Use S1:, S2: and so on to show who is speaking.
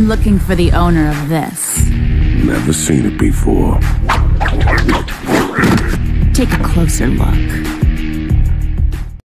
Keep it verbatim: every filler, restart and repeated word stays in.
S1: I'm looking for the owner of this.
S2: Never seen it before.
S1: Take a closer look.